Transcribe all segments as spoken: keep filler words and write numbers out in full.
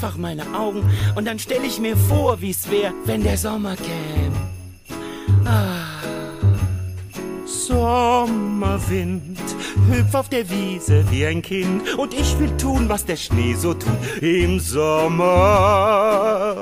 einfach meine Augen und dann stelle ich mir vor, wie's wär, wenn der Sommer käme. Ah. Sommerwind, hüpf auf der Wiese wie ein Kind und ich will tun, was der Schnee so tut im Sommer.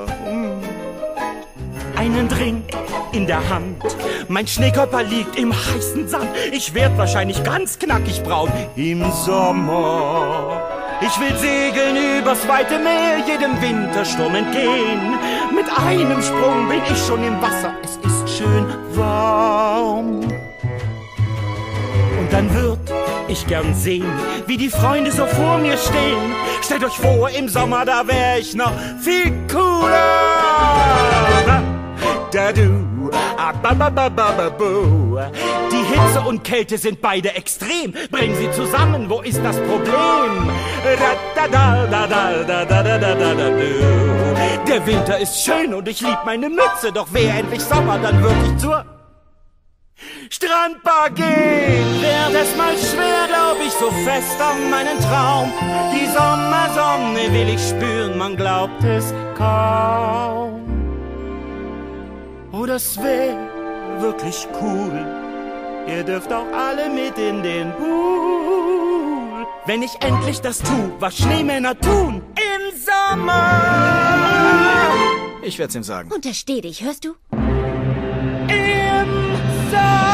Einen Drink in der Hand, mein Schneekörper liegt im heißen Sand. Ich werd wahrscheinlich ganz knackig braun im Sommer. Ich will segeln übers weite Meer, jedem Wintersturm entgehen. Mit einem Sprung bin ich schon im Wasser, es ist schön warm. Und dann würd ich gern sehen, wie die Freunde so vor mir stehen. Stellt euch vor, im Sommer, da wär ich noch viel cooler. Da du, ah, ba, ba, ba, ba, ba, bu. Die Hitze und Kälte sind beide extrem. Bring sie zusammen, wo ist das Problem? Da, da, da, da, da, da, da, da, da, da, du. Der Winter ist schön und ich lieb meine Mütze, doch wär endlich Sommer, dann würd ich zur Strandbar gehen. Werd es mal schwer, glaub ich so fest an meinen Traum. Die Sommersonne will ich spüren, man glaubt es kaum. Oh, das wär wirklich cool. Ihr dürft auch alle mit in den Pool. Wenn ich endlich das tu, was Schneemänner tun im Sommer. Ich werd's ihm sagen. Untersteh dich, hörst du? Im Sommer.